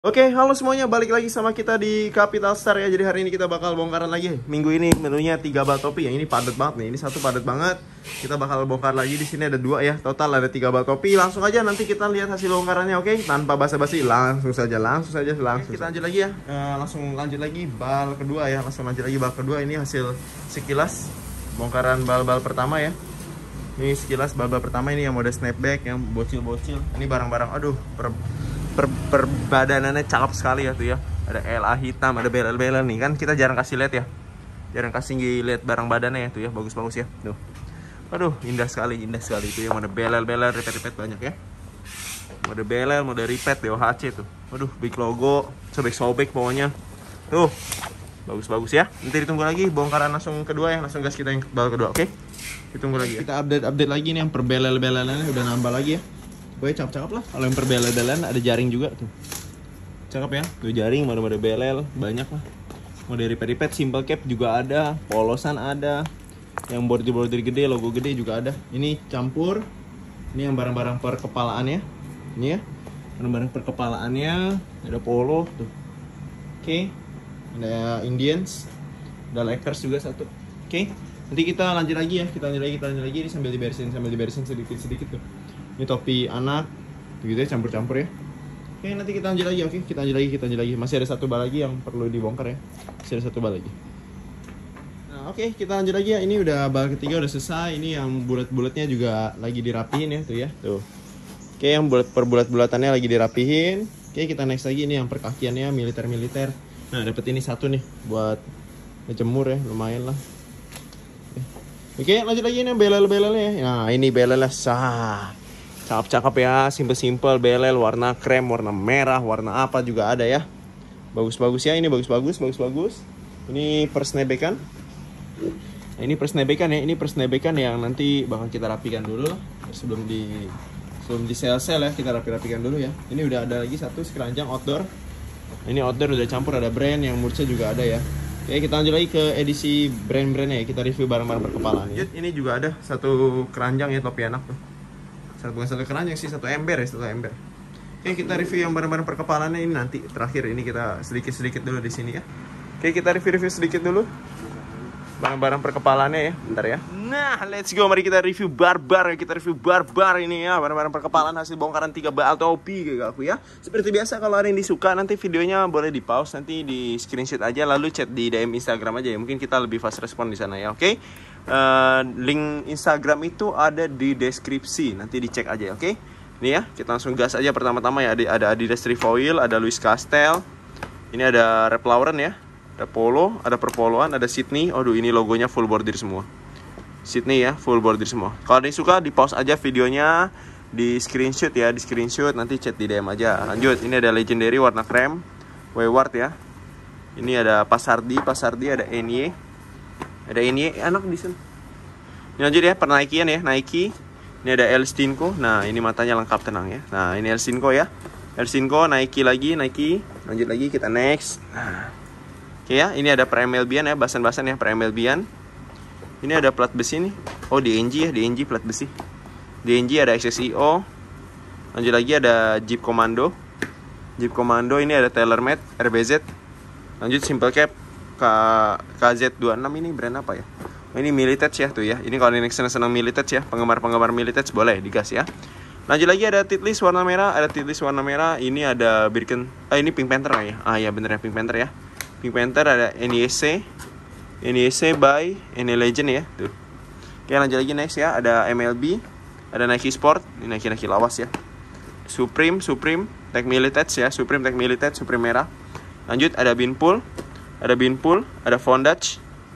Oke, halo semuanya, balik lagi sama kita di Capital Star ya. Jadi hari ini kita bakal bongkaran lagi. Minggu ini menunya 3 bal topi. Yang ini padat banget nih. Ini satu padat banget. Kita bakal bongkar lagi. Di sini ada 2 ya. Total ada 3 bal topi. Langsung aja nanti kita lihat hasil bongkarannya, oke? Tanpa basa-basi, langsung saja. Kita lanjut lagi ya. Langsung lanjut lagi bal kedua ya. Langsung lanjut lagi bal kedua. Ini hasil sekilas bongkaran bal-bal pertama ya. Ini sekilas bal-bal pertama ini yang mode snapback, yang bocil-bocil. Ini barang-barang, aduh, perbadanannya cakep sekali ya tuh ya. Ada LA hitam, ada belel-belel nih kan, kita jarang kasih lihat ya, jarang kasih lihat barang badannya ya tuh ya, bagus-bagus ya tuh. Aduh, indah sekali itu ya. Mode belel-belel, ripet-ripet banyak ya, mode belel, mode ripet DOHC tuh. Aduh, big logo, sobek-sobek pokoknya tuh, bagus-bagus ya. Nanti ditunggu lagi bongkaran langsung kedua ya, langsung gas kita yang bal kedua, oke? Ditunggu lagi ya. Kita update lagi nih yang perbelel-belelannya udah nambah lagi ya. Gue cakep lah. Kalau yang perbelel-belelan ada jaring juga tuh. Cakep ya. Tuh jaring, mode-mode belel banyak lah. Mode ripet-ripet, simple cap juga ada, polosan ada. Yang bordir-bordir gede, logo gede juga ada. Ini campur. Ini yang barang-barang perkepalaannya. Ini ya. Barang-barang perkepalaannya, ada polo tuh. Oke. Ada Indians. Ada Lakers juga satu. Oke. Nanti kita lanjut lagi ya. Kita lanjut lagi. Ini sambil diberisin sedikit-sedikit tuh. Ini topi anak, begitu ya, campur-campur ya. Oke, nanti kita lanjut lagi, oke? Kita lanjut lagi. Masih ada satu bal lagi yang perlu dibongkar ya. Masih ada satu bal lagi. Nah, oke, kita lanjut lagi ya. Ini udah bal ketiga udah selesai. Ini yang bulat-bulatnya juga lagi dirapihin ya, tuh ya. Tuh. Oke, yang bulat-bulatannya lagi dirapihin. Oke, kita next lagi. Ini yang perkakiannya militer-militer. Nah, dapet ini satu nih buat ngejemur ya, lumayan lah. Oke, lanjut lagi nih belel-belelnya. Nah, ini belelnya sah. Cakep-cakep ya, simple-simple belel, warna krem, warna merah, warna apa juga ada ya. Bagus-bagus ya, ini bagus-bagus. Ini persnebekan. Nah, ini persnebekan ya, yang nanti bakal kita rapikan dulu sebelum di sel-sel ya, kita rapikan dulu ya. Ini udah ada lagi satu keranjang outdoor. Ini outdoor udah campur, ada brand yang murce juga ada ya. Oke, kita lanjut lagi ke edisi brand-brandnya ya. Kita review barang-barang perkepalaan ya. Ini juga ada satu keranjang ya, topi anak tuh. Bukan satu keranjang sih, satu ember. Oke, kita review yang barang-barang perkepalannya ini nanti terakhir. Ini kita sedikit dulu di sini ya. Oke, kita review sedikit dulu barang-barang perkepalannya ya, bentar ya. Nah, let's go, mari kita review barbar ini ya, barang-barang perkepalan hasil bongkaran 3 bal topi kayak aku ya. Seperti biasa, kalau ada yang disuka nanti videonya boleh di pause, nanti di screenshot aja lalu chat di DM Instagram aja ya. Mungkin kita lebih fast respon di sana ya, oke? Link Instagram itu ada di deskripsi, nanti dicek aja, oke? Ini ya, kita langsung gas aja. Pertama-tama ya, ada Adidas Trefoil, ada Louis Castel, ini ada Ralph Lauren ya, ada Polo, ada perpoloan, ada Sydney. Aduh, ini logonya full bordir semua. Sydney ya, full bordir semua. Kalau ada yang suka, di pause aja videonya, di screenshot ya, nanti chat di DM aja. Lanjut, ini ada Legendary warna krem, Wayward ya. Ini ada Pasardi, ada Enye. Ada Enye, anak di sini. Ini lanjut ya, Nikean ya, Nike. Ini ada Elstinko. Nah, ini matanya lengkap, tenang ya. Nah, ini Elstinko ya. Elstinko, Nike lagi, Nike. Lanjut lagi, kita next. Nah. Oke ya, ini ada per-MLB-an ya, basan-basan ya, per-MLB-an. Ini ada plat besi nih. Oh, DNG ya, DNG plat besi. DNG ada XSIO. Lanjut lagi ada Jeep Commando. Ini ada TaylorMade RBZ. Lanjut simple cap KZ26, ini brand apa ya? Oh, ini Militech ya tuh ya. Ini kalau ini senang Militech ya, penggemar Militech boleh digas ya. Lanjut lagi ada Titlis warna merah, Ini ada Birken. Ini Pink Panther ya. Ah ya, bener ya, Pink Panther ya. Pink Panther ada NEC by NE Legend ya tuh. Oke, lanjut lagi next ya, ada MLB, ada Nike Sport, ini Nike lawas ya. Supreme Tech Militech ya, Supreme merah. Lanjut ada Binpool, ada Fondage,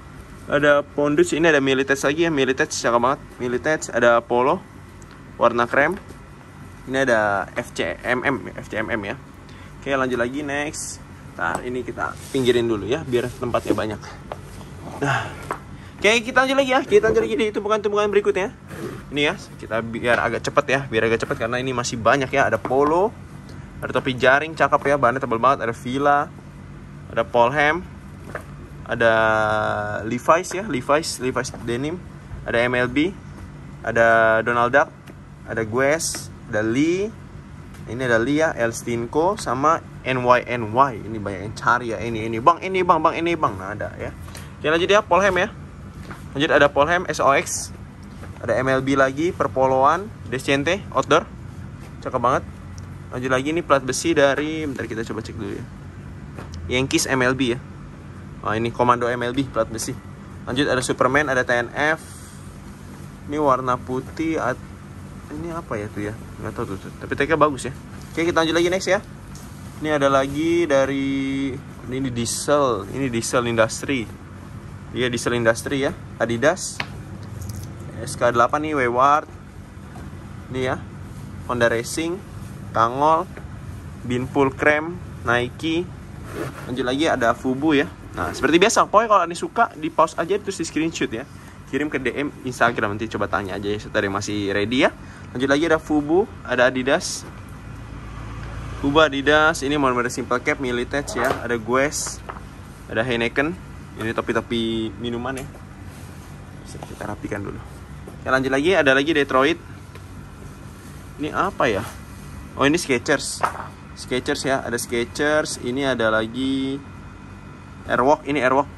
ini ada Militech lagi ya, Militech cakep banget, ada Polo warna krem. Ini ada FCMM ya. Oke, lanjut lagi next. Ntar ini kita pinggirin dulu ya, biar tempatnya banyak. Nah, oke, kita lanjut lagi ya. Di tumpukan berikutnya. Ini ya, kita biar agak cepet karena ini masih banyak ya. Ada Polo, ada topi jaring cakep ya, bahannya tebal banget. Ada Fila, ada Polham, ada Levi's ya, Levi's denim. Ada MLB, ada Donald Duck, ada Guess, ada Lee. Ini ada Lee ya, Elstinko sama NY. Ini banyak yang cari ya. Ini bang. Nah ada ya. Oke lanjut ya, Polham ya. Lanjut ada Polham SOX. Ada MLB lagi, perpoloan, Descente, outdoor. Cakep banget. Lanjut lagi ini plat besi dari, bentar kita coba cek dulu ya. Yankees MLB ya. Oh ini komando MLB plat besi. Lanjut ada Superman, ada TNF. Ini warna putih. Ini apa ya tuh ya? Nggak tahu tuh. Tapi tagnya bagus ya. Oke kita lanjut lagi next ya. Ini ada lagi dari, ini diesel. Ini diesel industry. Iya diesel industry ya. Adidas. SK8 nih Wayward. Ini ya. Honda Racing, Kangol, Binpool Krem, Nike. Lanjut lagi ada Fubu ya. Nah, seperti biasa, pokoknya kalau ini suka di pause aja terus di screenshot ya. Kirim ke DM Instagram, nanti coba tanya aja ya setelah masih ready ya. Lanjut lagi ada Fubu, ada Adidas. Fubu Adidas, ini model simple cap Militech ya. Ada Guess, ada Heineken. Ini topi-topi minuman ya. Bisa kita rapikan dulu. Ya, lanjut lagi ada lagi Detroit. Ini apa ya? Oh ini Skechers ya, ada Skechers. Ini ada lagi Airwalk, ini Airwalk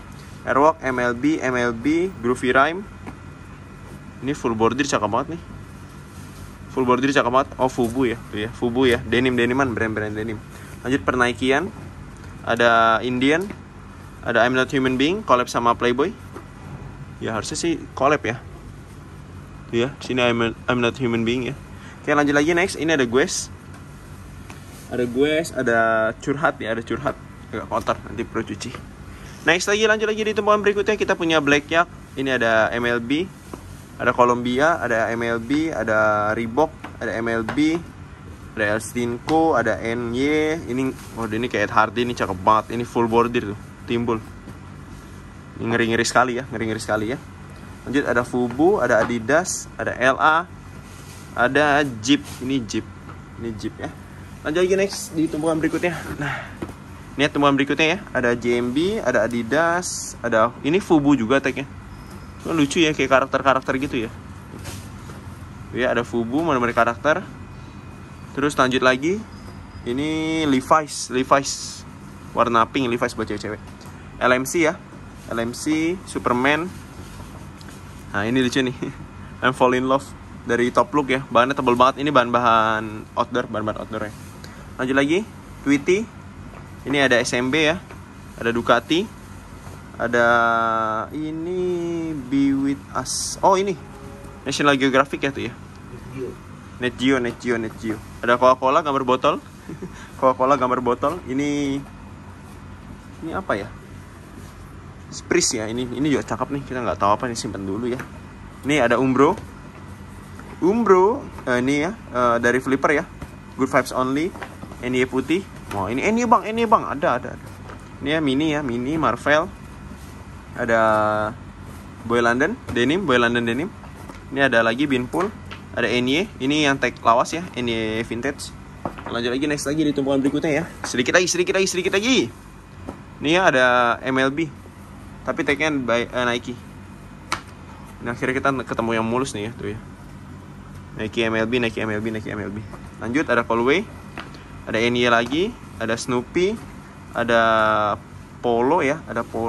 MLB Groovy Rhyme. Ini full border cakep banget nih. Oh Fubu ya, tuh ya, Fubu ya. Deniman, brand denim. Lanjut Nikean. Ada Indian. Ada I'm Not Human Being collab sama Playboy. Ya harusnya sih collab ya. Tuh ya, sini I'm Not Human Being ya. Oke lanjut lagi next, ini ada Guess. Ada Curhat ya, ada Curhat. Agak kotor, nanti perlu cuci. Next lanjut lagi di tumpuan berikutnya kita punya Black Yak. Ini ada MLB, ada Columbia, ada MLB, ada Reebok, ada MLB, ada Elstinco, ada NY. Ini kayak Ed Hardy, ini cakep banget. Ini full border tuh, timbul. Ini ngeri-ngeri sekali ya. Lanjut ada Fubu, ada Adidas, ada LA, ada Jeep. Ini Jeep ya. Lanjut lagi next di tumpuan berikutnya. Nah, ini tumpuan berikutnya ya. Ada JMB, ada Adidas, ada ini Fubu juga tagnya. Lucu ya, kayak karakter gitu ya. Ya ada Fubu, mana karakter. Terus lanjut lagi. Ini Levi's warna pink, Levi's buat cewek-cewek. LMC ya. LMC, Superman. Nah ini lucu nih. I'm Fall in Love dari Top Look ya. Bahannya tebal banget. Ini bahan outdoor ya. Lanjut lagi Tweety. Ini ada SMB ya. Ada Ducati. Ada ini Be With Us. Oh ini National Geographic ya tuh ya. Net Geo. Ada Coca-Cola gambar botol. Ini apa ya? Spritz ya. Ini juga cakep nih. Kita nggak tahu apa nih, simpen dulu ya. Ini ada Umbro. Ini ya dari Flipper ya. Good Vibes Only. NY putih. Oh ini NY bang. Ada. Ini ya Mini Marvel. Ada Boy London Denim. Ini ada lagi Binpool. Ada NY. Ini yang tag lawas ya. NY Vintage. Lanjut lagi next lagi di tumpuan berikutnya ya. Sedikit lagi. Ini ya ada MLB. Tapi tagnya by Nike. Nah akhirnya kita ketemu yang mulus nih ya tuh ya. Nike MLB. Lanjut ada Callaway. Ada NY lagi. Ada Snoopy. Ada Polo ya.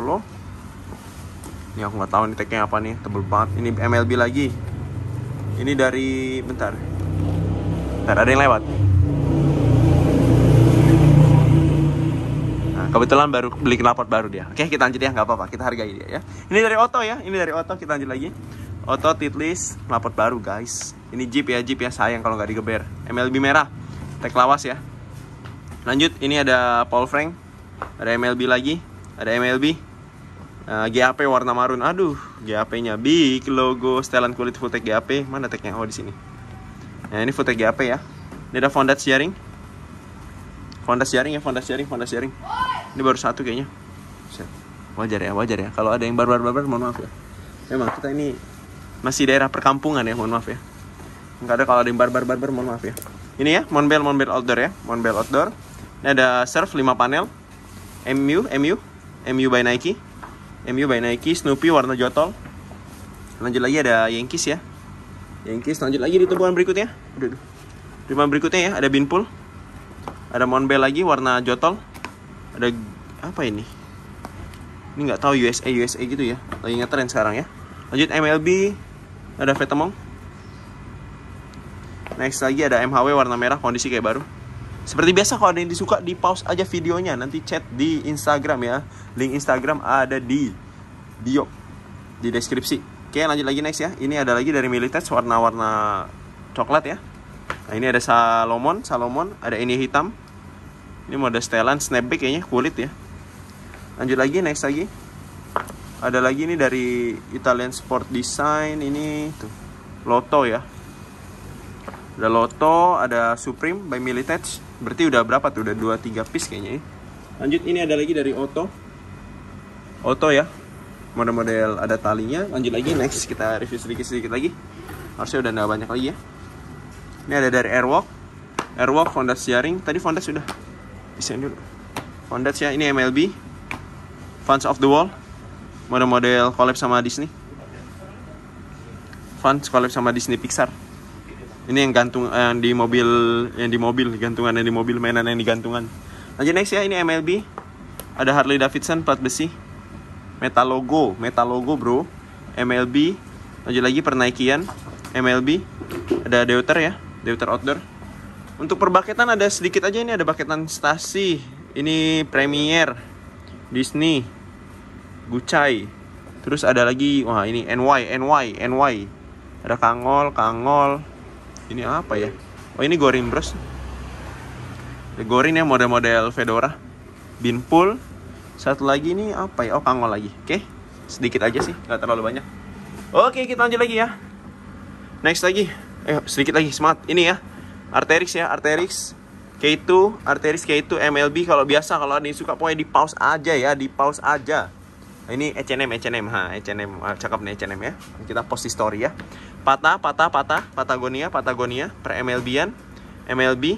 Ini aku nggak tahu nih tagnya apa nih. Tebel banget. Ini MLB lagi. Ini dari bentar ada yang lewat. Kebetulan baru beli knalpot baru dia. Oke, kita lanjut ya, nggak apa-apa, kita hargai dia ya. Ini dari Otto ya, kita lanjut lagi. Otto Titlis, knalpot baru guys. Ini Jeep ya, sayang kalau nggak digeber. MLB merah, tag lawas ya. Lanjut, ini ada Paul Frank, ada MLB lagi, ada MLB, GAP warna marun. Aduh, GAP-nya big logo, setelan kulit full tag GAP. Mana tagnya? Oh di sini. Nah ini full tag GAP ya. Ini ada Fondat Sharing. Ini baru satu kayaknya. Wajar ya. Kalau ada yang barbar, mohon maaf ya. Memang kita ini masih daerah perkampungan ya, mohon maaf ya. Enggak ada kalau ada yang barbar, mohon maaf ya. Ini ya, Monbel Outdoor ya. Monbel Outdoor. Ini ada Surf 5 panel. MU by Nike. Snoopy warna jotol. Lanjut lagi ada Yankees ya. Lanjut lagi di tumpuan berikutnya. Tumpuan berikutnya ya, ada Binpool. Ada Monbel lagi warna jotol. Ada apa ini? Ini nggak tahu, USA gitu ya. Lagi ngetren sekarang ya. Lanjut MLB. Ada Vetemong. Next lagi ada MHW warna merah, kondisi kayak baru. Seperti biasa, kalau ada yang disuka di pause aja videonya, nanti chat di Instagram ya. Link Instagram ada di bio, di deskripsi. Oke, lanjut lagi next ya. Ini ada lagi dari Militech warna-warna coklat ya. Nah, ini ada Salomon, ada ini hitam. Ini mode setelan snapback kayaknya, kulit ya. Lanjut lagi, next lagi. Ada lagi ini dari Italian Sport Design, ini tuh Lotto ya. Ada Lotto, ada Supreme by Militech. Berarti udah berapa tuh? Udah 2-3 piece kayaknya ya. Lanjut, ini ada lagi dari Otto ya. Model-model ada talinya. Lanjut lagi, next kita review sedikit lagi. Harusnya udah nggak banyak lagi ya. Ini ada dari Airwalk fondasi jaring. Tadi fondasi sudah. Bisa dulu. Fondasi ya, ini MLB. Fans of the Wall. Model-model collab sama Disney. Fans collab sama Disney Pixar. Ini yang gantung di mobil, gantungan yang di mobil, mainan yang digantungan. Lanjut next ya, ini MLB. Ada Harley Davidson plat besi. Metal logo bro. MLB. Lanjut lagi Nikean MLB. Ada Deuter ya, Deuter outdoor. Untuk perbaketan ada sedikit aja, ini ada baketan Stasi. Ini Premier, Disney, Gucci. Terus ada lagi, wah ini NY. Ada Kangol. Ini apa ya? Oh, ini Gorin Bros. Gorin ya, model-model Fedora. Binpool. Satu lagi ini apa ya? Oh, Kangol lagi. Oke. Sedikit aja sih, nggak terlalu banyak. Oke, kita lanjut lagi ya. Next lagi. Sedikit lagi, semangat. Ini ya. Arterix K2, Arterix K2 MLB. Kalau biasa, kalau ada yang suka pokoknya di pause aja ya, Nah, ini H&M. H&M. Cakep nih H&M ya. Kita post di story ya. Patagonia per MLB-an. MLB,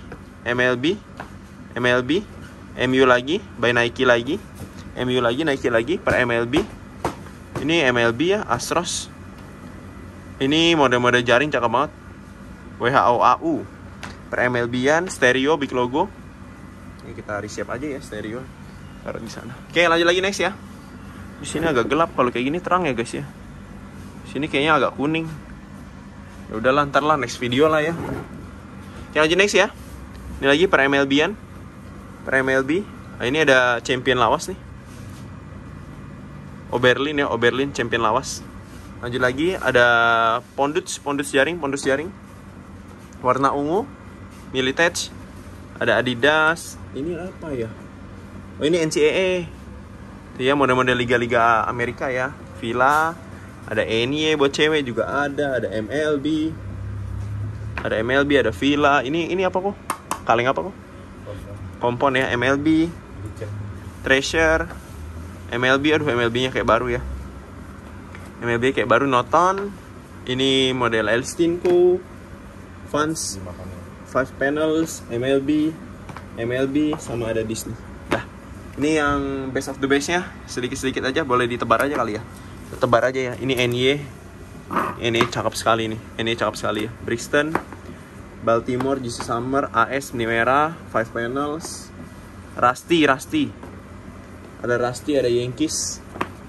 MU lagi, by Nike lagi. MU lagi, Nike lagi per MLB. Ini MLB ya, Astros. Ini mode-mode jaring cakep banget. WHO AU per MLB-an, stereo big logo. Ini kita reshape aja ya, stereo. Taruh di sana. Oke, lanjut lagi next ya. Di sini agak gelap, kalau kayak gini terang ya guys ya. Di sini kayaknya agak kuning. Ya udahlah, ntar lah next video lah ya. Oke, lanjut next ya. Ini lagi per MLB-an. Per MLB. Nah, ini ada champion lawas nih. Oberlin champion lawas. Lanjut lagi ada pondus jaring. Warna ungu. Militech. Ada Adidas. Ini apa ya? Oh, ini NCAA. Itu ya, model-model liga-liga Amerika ya. Villa. Ada NY buat cewek juga ada MLB. Ada Villa. Ini apa kok? Kaleng apa kok? Kompon ya, MLB. Treasure. MLB, MLB-nya kayak baru ya. MLB kayak baru, Noton. Ini model Elstin Co. Fans 5 panels, MLB sama ada Disney. Nah, ini yang best of the best-nya. Sedikit-sedikit aja, boleh ditebar aja kali ya. Tebar aja ya. Ini NY cakep sekali nih. NY cakep sekali ya. Brixton, Baltimore, JC Summer, AS Nimera, 5 panels. Rusty. Ada Rusty, ada Yankees.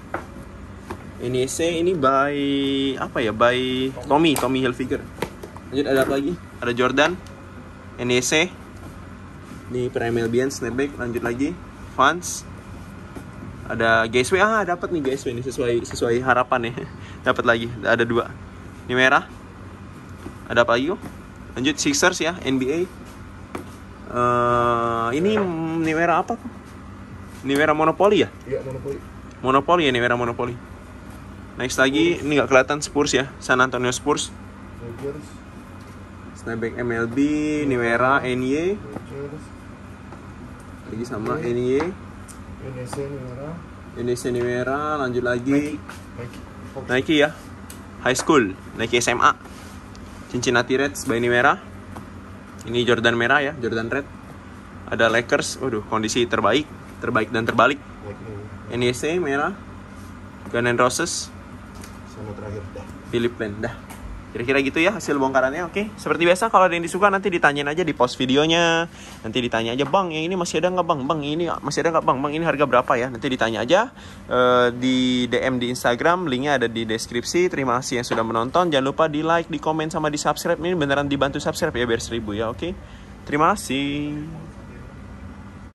ini by apa ya? By Tommy Hilfiger. Lanjut ada apa lagi? Ada Jordan, NEC. Ini per MLB snapback. Lanjut lagi Vans. Ada Gateway, dapat nih Gateway ini sesuai harapan ya. Dapat lagi, ada 2. Ini merah. Ada apa lagi? Lanjut Sixers ya, NBA. Ini merah apa? Ini merah Monopoly ya? Iya, Monopoly. Monopoly ya, ini merah Monopoly. Next lagi, ini nggak kelihatan, Spurs ya, San Antonio Spurs. Snapback MLB, ini merah NY. Lagi sama NY. Indonesia ini merah. Lanjut lagi Nike ya, High School, Nike SMA. Cincinnati Reds by ini merah. Ini Jordan merah ya, Jordan Red. Ada Lakers, waduh kondisi terbaik dan terbalik. NEC merah. Guns N' Roses. Sama terakhir dah. Philip Plain dah. Kira-kira gitu ya hasil bongkarannya. Oke, seperti biasa kalau ada yang disuka nanti ditanyain aja di post videonya. Nanti ditanya aja, bang yang ini masih ada nggak bang? Bang ini masih ada nggak bang? Bang ini harga berapa ya? Nanti ditanya aja di DM di Instagram. Linknya ada di deskripsi. Terima kasih yang sudah menonton. Jangan lupa di like, di komen, sama di subscribe. Ini beneran dibantu subscribe ya biar 1000 ya. Oke, terima kasih.